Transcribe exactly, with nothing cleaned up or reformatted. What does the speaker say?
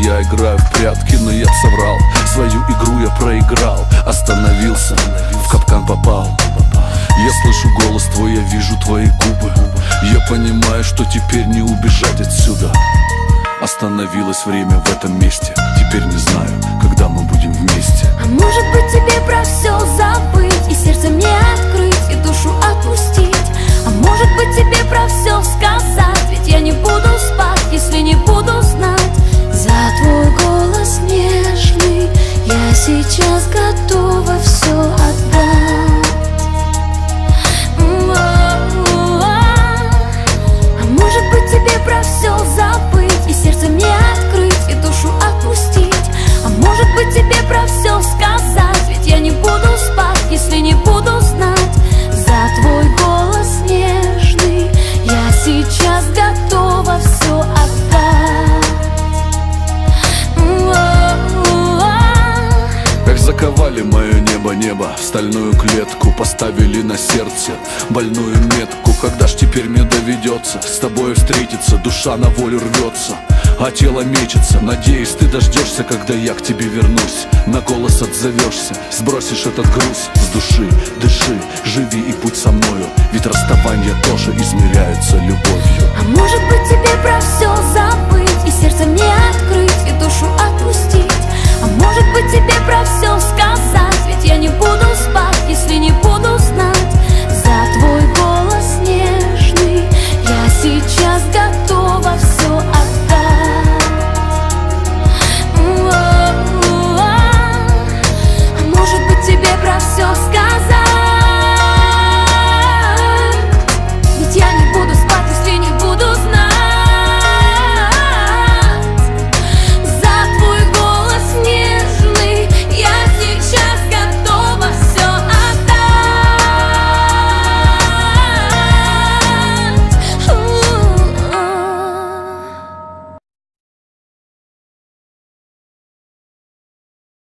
я играю в прятки, но я б соврал. Свою игру я проиграл, остановился, в капкан попал. Я слышу голос твой, я вижу твои губы. Я понимаю, что теперь не убежать отсюда. Остановилось время в этом месте. Теперь не знаю, когда мы будем вместе. А может быть тебе про все забыть, и сердце мне открыть, и душу отпустить. А может быть тебе про все сказать, ведь я не буду спать, если не буду знать. За твой голос нежный я сейчас готова все отдать. А может быть тебе про все забыть, и сердце мне открыть, и душу отпустить. А может быть тебе про все сказать, ведь я не буду спать, если не буду знать. За твой голос нежный я сейчас готова все отдать. Как заковали мое небо, небо в стальную клетку, поставили на сердце больную метку. Когда ж теперь мне доведется с тобой встретиться? Душа на волю рвется, а тело мечется. Надеюсь, ты дождешься, когда я к тебе вернусь. На голос отзовешься, сбросишь этот груз с души. Дыши, живи и путь со мною, ведь расставания тоже измеряются любовью. А может быть тебе про все забыть, и сердце мне открыть, и душу отпустить. А может быть тебе про все сказать,